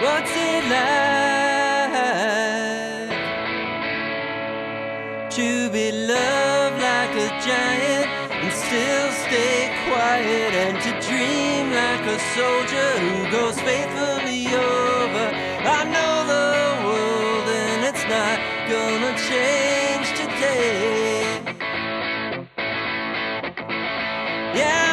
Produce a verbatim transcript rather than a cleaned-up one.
What's it like to be loved like a giant and still stay quiet, and to dream like a soldier who goes faithfully over? I know the world and it's not gonna change today. Yeah.